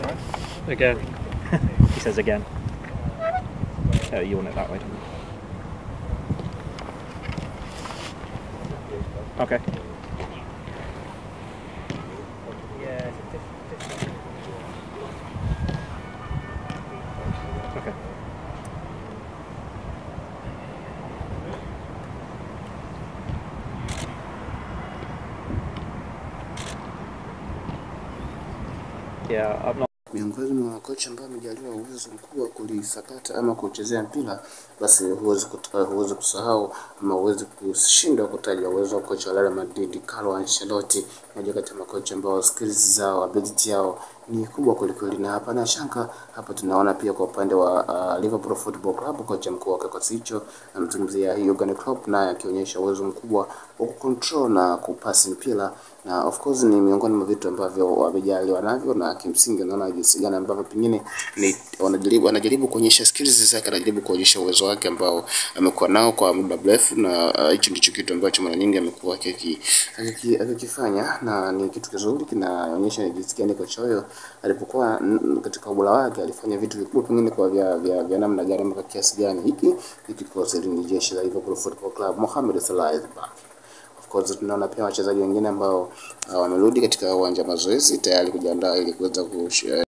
Again. He says again. You want it that way, don't you? Okay. Okay. Yeah, I'm not. Miongoni mwa kocha ambao amejaliwa uwezo mkubwa kulisakata ama kuchezea mpira, basi huwezi kusahau ama huwezi kushindwa kutaja uwezo wa kocha wa Real Madrid Carlo Ancelotti, mmoja kati ya makocha ambao skills zao, ability yao ni kubwa kwelikweli, na hapana shaka hapa tunaona pia kwa upande wa Liverpool Football Club kocha mkuu wa kikosi hicho namzungumzia Jurgen Klopp, naye akionyesha uwezo mkubwa wa control na kupasi mpira, na of course ni miongoni mwa vitu ambavyo wamejaliwa navyo, na kimsingi naona jinsi gani ambavyo pengine ni wanajaribu kuonyesha skills zake, anajaribu kuonyesha uwezo wake ambao amekuwa nao kwa muda mrefu, na hicho ndicho kitu ambacho mara nyingi amekuwa akikifanya, na ni kitu kizuri kinaonyesha jinsi gani kocha huyo alipokuwa katika ubora wake alifanya vitu vikubwa pengine kwa vya namna gani mpaka kiasi gani. Hiki ni kikosi ni jeshi la Liverpool Football Club. Mohamed Salah is back. Of course tunaona pia wachezaji wengine ambao wamerudi katika uwanja wa mazoezi tayari kujiandaa ili kuweza